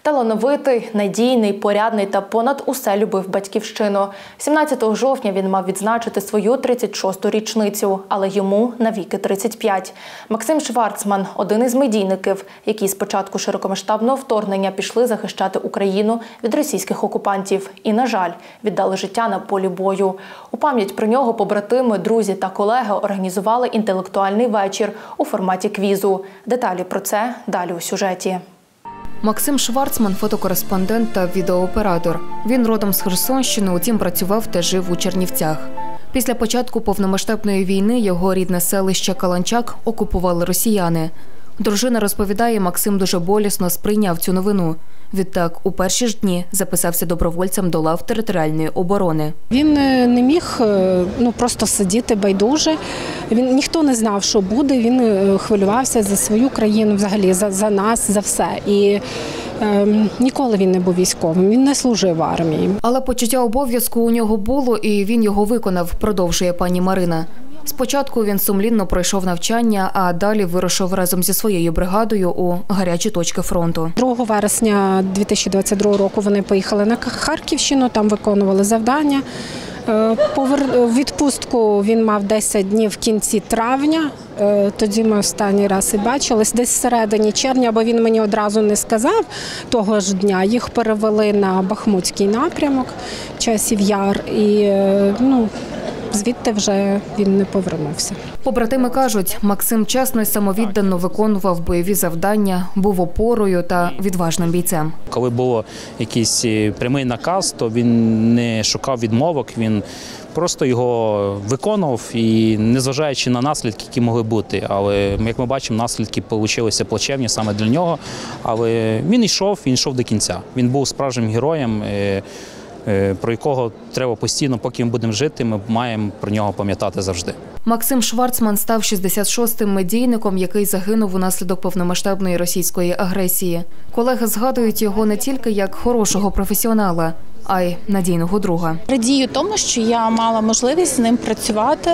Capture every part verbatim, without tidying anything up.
Талановитий, надійний, порядний та понад усе любив батьківщину. сімнадцятого жовтня він мав відзначити свою тридцять шосту річницю, але йому навіки тридцять п'ять. Максим Шварцман – один із медійників, які з початку широкомасштабного вторгнення пішли захищати Україну від російських окупантів. І, на жаль, віддали життя на полі бою. У пам'ять про нього побратими, друзі та колеги організували інтелектуальний вечір у форматі квізу. Деталі про це далі у сюжеті. Максим Шварцман – фотокореспондент та відеооператор. Він родом з Херсонщини, утім працював та жив у Чернівцях. Після початку повномасштабної війни його рідне селище Каланчак окупували росіяни. Дружина розповідає, Максим дуже болісно сприйняв цю новину. Відтак, у перші ж дні записався добровольцем до лав територіальної оборони. Він не міг ну, просто сидіти байдуже. Він, ніхто не знав, що буде. Він хвилювався за свою країну, взагалі, за, за нас, за все. І е, ніколи він не був військовим, він не служив в армії. Але почуття обов'язку у нього було, і він його виконав, продовжує пані Марина. Спочатку він сумлінно пройшов навчання, а далі вирушив разом зі своєю бригадою у гарячі точки фронту. другого вересня дві тисячі двадцять другого року вони поїхали на Харківщину, там виконували завдання. В відпустку він мав десять днів в кінці травня, тоді ми останній раз і бачились, десь всередині червня, бо він мені одразу не сказав того ж дня. Їх перевели на Бахмутський напрямок, Часів Яр, і ну, звідти вже він не повернувся. Побратими кажуть, Максим чесно і самовіддано виконував бойові завдання, був опорою та відважним бійцем. Коли був якийсь прямий наказ, то він не шукав відмовок, він просто його виконував, і незважаючи на наслідки, які могли бути. Але, як ми бачимо, наслідки вийшли плачевні саме для нього. Але він йшов, він йшов до кінця. Він був справжнім героєм, про якого треба постійно, поки ми будемо жити, ми маємо про нього пам'ятати завжди. Максим Шварцман став шістдесят шостим медійником, який загинув унаслідок повномасштабної російської агресії. Колеги згадують його не тільки як хорошого професіонала, а й надійного друга. Радію тому, що я мала можливість з ним працювати.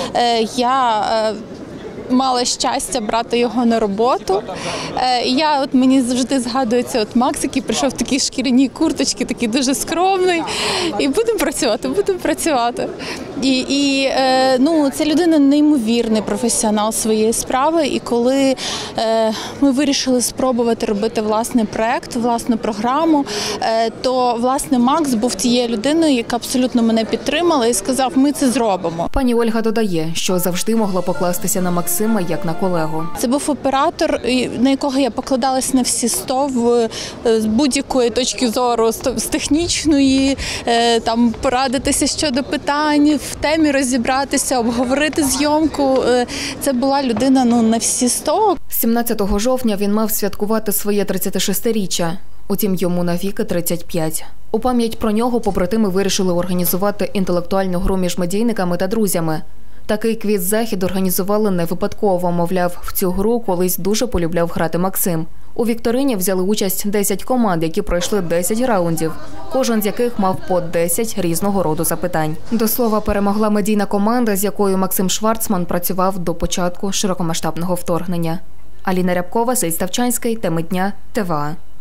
Я мала щастя брати його на роботу. Я, от мені завжди згадується, от Макс, який прийшов в такій шкіряній курточці, такий дуже скромний. І будемо працювати, будемо працювати. І, і ну, ця людина неймовірний професіонал своєї справи. І коли е, ми вирішили спробувати робити власний проект, власну програму, е, то, власне, Макс був тією людиною, яка абсолютно мене підтримала і сказав, ми це зробимо. Пані Ольга додає, що завжди могла покластися на Максима як на колегу. Це був оператор, на якого я покладалась на всі сто в, з будь-якої точки зору, з технічної, е, там порадитися щодо питань, в темі розібратися, обговорити зйомку. Це була людина ну, на всі сто. сімнадцятого жовтня він мав святкувати своє тридцятишестиріччя. Утім, йому навіки тридцять п'ять. У пам'ять про нього побратими вирішили організувати інтелектуальну гру між медійниками та друзями. Такий квіз-захід організували не випадково, мовляв, в цю гру колись дуже полюбляв грати Максим. У вікторині взяли участь десять команд, які пройшли десять раундів, кожен з яких мав по десять різного роду запитань. До слова, перемогла медійна команда, з якою Максим Шварцман працював до початку широкомасштабного вторгнення. Аліна Рябкова, Сергій Ставчанський, теми дня, ТВА.